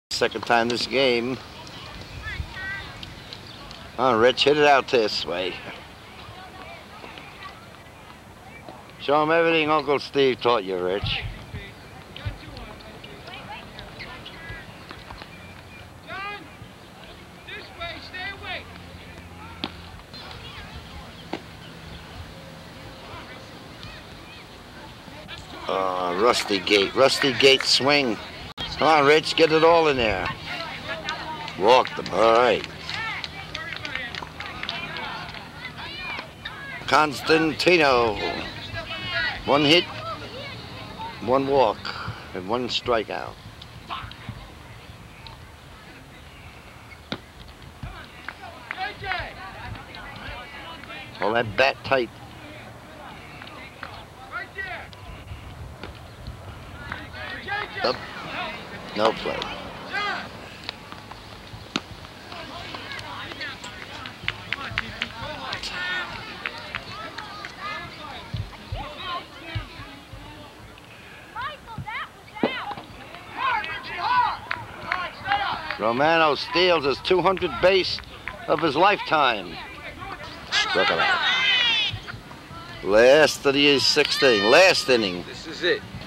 Second time this game. Oh, Rich, hit it out this way. Show him everything Uncle Steve taught you, Rich. Oh, Rusty Gate swing. Come on, Rich, get it all in there. Walk them, all right. Constantino. One hit, one walk, and one strikeout. Hold that bat tight. Up. No play. Romano steals his 200th base of his lifetime. Struck it out. Last of the 6th inning. Last inning. This is it.